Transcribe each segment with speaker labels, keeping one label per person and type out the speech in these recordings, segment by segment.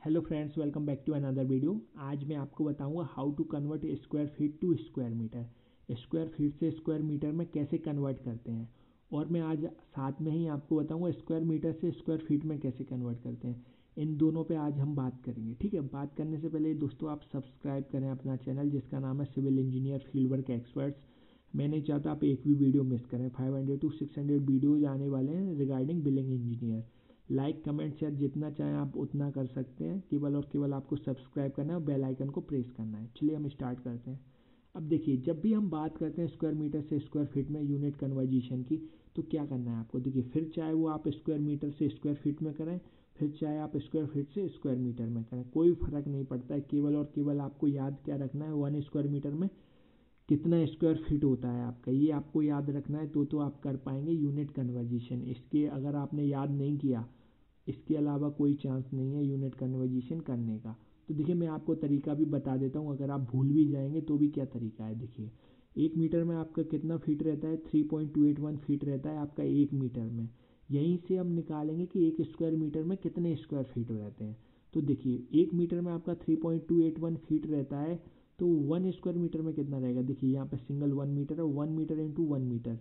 Speaker 1: Hello friends, welcome back to another video. आज मैं आपको बताऊंगा how to convert square feet to square metre. Square feet से square metre में कैसे कन्वर्ट करते हैं, और मैं आज साथ में ही आपको बताऊंगा स्क्वायर मीटर से स्क्वायर फीट में कैसे कन्वर्ट करते हैं। इन दोनों पे आज हम बात करेंगे। ठीक है, बात करने से पहले दोस्तों आप सब्सक्राइब करें अपना चैनल जिसका नाम है civil engineer field work experts. मैं नहीं चाहता आप एक भी वीडियो मिस करें। 500 to 600 वीडियोज आने वाले हैं regarding billing engineer. Like comment share जितना चाहें आप उतना कर सकते हैं, केवल और केवल आपको सब्सक्राइब करना है और बेल आइकन को प्रेस करना है। चलिए हम स्टार्ट करते हैं। अब देखिए, जब भी हम बात करते हैं स्क्वायर मीटर से स्क्वायर फीट में यूनिट कन्वर्जेशन की, तो क्या करना है आपको। देखिए, फिर चाहे वो आप स्क्वायर मीटर से स्क्वायर फीट में करें, फिर चाहे आप स्क्वायर फीट से स्क्वायर मीटर में करें, कोई फर्क नहीं पड़ता है। केवल और केवल आपको याद क्या रखना है, 1 स्क्वायर मीटर में कितना स्क्वायर फीट होता है आपका, ये आपको याद रखना है। तो आप कर पाएंगे यूनिट कन्वर्जेशन। इसके अगर आपने याद नहीं किया, इसके अलावा कोई चांस नहीं है यूनिट कन्वर्जेशन करने का। तो देखिए, मैं आपको तरीका भी बता देता हूँ, अगर आप भूल भी जाएंगे तो भी क्या तरीका है। देखिए, 1 मीटर में आपका कितना फीट रहता है, 3.281 फीट रहता है आपका 1 मीटर में। यहीं से हम निकालेंगे कि 1 स्क्वायर मीटर में कितने स्क्वायर फीट रहते हैं। तो देखिए, 1 मीटर में आपका 3.281 फीट रहता है, तो 1 स्क्वायर मीटर में कितना रहेगा। देखिए, यहाँ पे सिंगल 1 मीटर है, 1 मीटर इंटू 1 मीटर।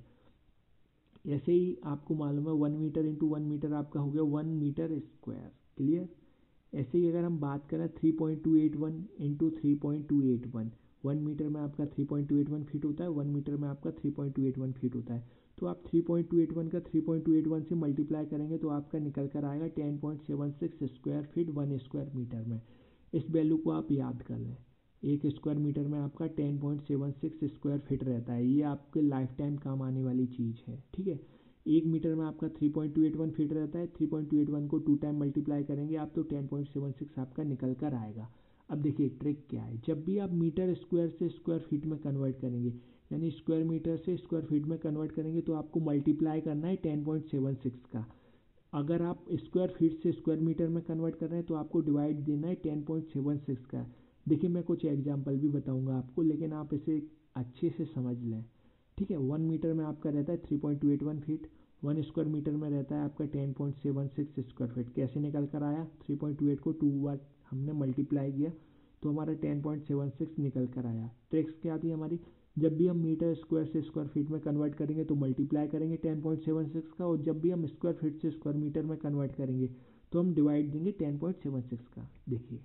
Speaker 1: ऐसे ही आपको मालूम है 1 मीटर इंटू 1 मीटर आपका हो गया 1 मीटर स्क्वायर। क्लियर। ऐसे ही अगर हम बात करें 3.281 इंटू 3.281, 1 मीटर में आपका 3.281 फीट होता है, 1 मीटर में आपका 3.281 फीट होता है। तो आप 3.281 का 3.281 से मल्टीप्लाई करेंगे तो आपका निकल कर आएगा 10.76 स्क्वायर फीट 1 स्क्वायर मीटर में। इस वैल्यू को आप याद कर लें। 1 स्क्वायर मीटर में आपका 10.76 स्क्वायर फिट रहता है। ये आपके लाइफ टाइम काम आने वाली चीज़ है। ठीक है, 1 मीटर में आपका 3.281 फीट रहता है, 3.281 को 2 टाइम मल्टीप्लाई करेंगे आप तो 10.76 आपका निकल कर आएगा। अब देखिए ट्रिक क्या है, जब भी आप मीटर स्क्वायर से स्क्वायर फीट में कन्वर्ट करेंगे, यानी स्क्वायर मीटर से स्क्वायर फीट में कन्वर्ट करेंगे, तो आपको मल्टीप्लाई करना है 10.76 का। अगर आप स्क्वायर फीट से स्क्वायर मीटर में कन्वर्ट कर रहे हैं तो आपको डिवाइड देना है 10.76 का। देखिए, मैं कुछ एग्जांपल भी बताऊंगा आपको, लेकिन आप इसे अच्छे से समझ लें। ठीक है, 1 मीटर में आपका रहता है 3.281 फीट, 1 स्क्वायर मीटर में रहता है आपका 10.76 स्क्वायर फीट। कैसे निकल कर आया, 3.28 को 2 बार हमने मल्टीप्लाई किया तो हमारा 10.76 निकल कर आया। ट्रिक्स क्या थी हमारी, जब भी हम मीटर स्क्वायर से स्क्वायर फीट में कन्वर्ट करेंगे तो मल्टीप्लाई करेंगे 10.76 का, और जब भी हम स्क्वायर फीट से स्क्वायर मीटर में कन्वर्ट करेंगे तो हम डिवाइड देंगे 10.76 का। देखिए,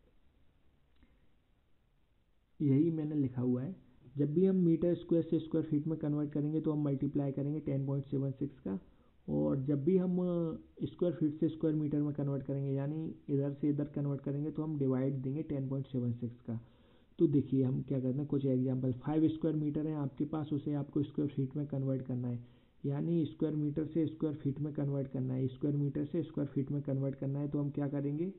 Speaker 1: यही मैंने लिखा हुआ है। जब भी हम मीटर स्क्वायर से स्क्वायर फीट में कन्वर्ट करेंगे तो हम मल्टीप्लाई करेंगे 10.76 का, और जब भी हम स्क्वायर फीट से स्क्वायर मीटर में कन्वर्ट करेंगे, यानी इधर से इधर कन्वर्ट करेंगे, तो हम डिवाइड देंगे 10.76 का। तो देखिए, हम क्या करते हैं, कुछ एग्जांपल। 5 स्क्वायर मीटर है आपके पास, उसे आपको स्क्वायर फीट में कन्वर्ट करना है, यानी स्क्वायर मीटर से स्क्वायर फीट में कन्वर्ट करना है, स्क्वायर मीटर से स्क्वायर फीट में कन्वर्ट करना है। तो हम क्या करेंगे,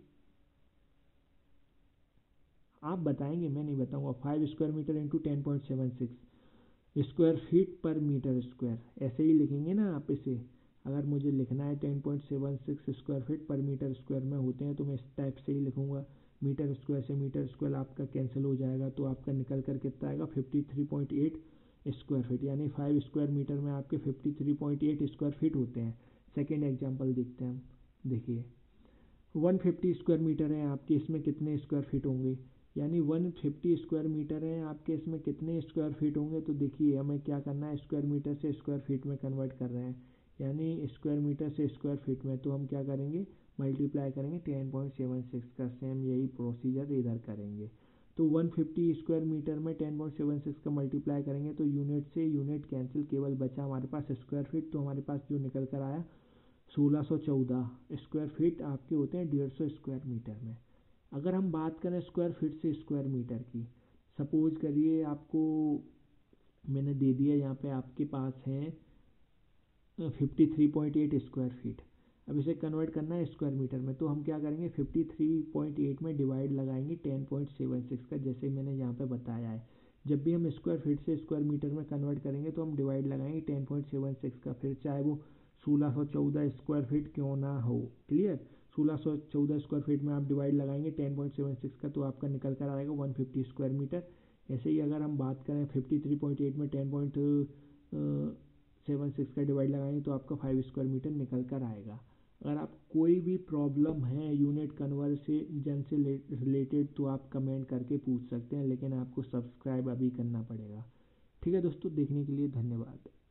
Speaker 1: आप बताएंगे, मैं नहीं बताऊंगा। 5 square metre into 10.76 square feet per metre square, ऐसे ही लिखेंगे ना आप इसे। अगर मुझे लिखना है 10.76 square feet per metre square में होते हैं तो मैं इस टाइप से ही लिखूंगा। मीटर स्क्वायर से मीटर स्क्वायर आपका कैंसिल हो जाएगा, तो आपका निकल कर कितना आएगा, 53.8 स्क्वायर फीट। यानी 5 स्क्वायर मीटर में आपके 53.8 स्क्वायर फीट होते हैं। सेकेंड एग्जाम्पल देखते हैं हम। देखिए, 150 स्क्वायर मीटर है आपके, इसमें कितने स्क्वायर फीट होंगे, यानी 150 स्क्वायर मीटर है आपके, इसमें कितने स्क्वायर फीट होंगे। तो देखिए, हमें क्या करना है, स्क्वायर मीटर से स्क्वायर फीट में कन्वर्ट कर रहे हैं, यानी स्क्वायर मीटर से स्क्वायर फीट में। तो हम क्या करेंगे, मल्टीप्लाई करेंगे 10.76 का। सेम यही प्रोसीजर इधर करेंगे। तो 150 स्क्वायर मीटर में 10.76 का मल्टीप्लाई करेंगे तो यूनिट से यूनिट कैंसिल, केवल बचा हमारे पास स्क्वायर फीट। तो हमारे पास जो निकल कर आया 1614 स्क्वायर फीट आपके होते हैं 150 स्क्वायर मीटर में। अगर हम बात करें स्क्वायर फीट से स्क्वायर मीटर की, सपोज करिए आपको मैंने दे दिया, यहाँ पे आपके पास है 53.8 स्क्वायर फीट। अब इसे कन्वर्ट करना है स्क्वायर मीटर में, तो हम क्या करेंगे, 53.8 में डिवाइड लगाएंगे 10.76 का, जैसे मैंने यहाँ पे बताया है। जब भी हम स्क्वायर फीट से स्क्वायर मीटर में कन्वर्ट करेंगे तो हम डिवाइड लगाएंगे 10.76 का, फिर चाहे वो 1614 स्क्वायर फीट क्यों ना हो। क्लियर। 1614 स्क्वायर फीट में आप डिवाइड लगाएंगे 10.76 का, तो आपका निकल कर आएगा 150 स्क्वायर मीटर। ऐसे ही अगर हम बात करें 53.8 में 10.76 का डिवाइड लगाएंगे तो आपका 5 स्क्वायर मीटर निकल कर आएगा। अगर आप कोई भी प्रॉब्लम है यूनिट कन्वर्जन से रिलेटेड तो आप कमेंट करके पूछ सकते हैं, लेकिन आपको सब्सक्राइब अभी करना पड़ेगा। ठीक है दोस्तों, देखने के लिए धन्यवाद।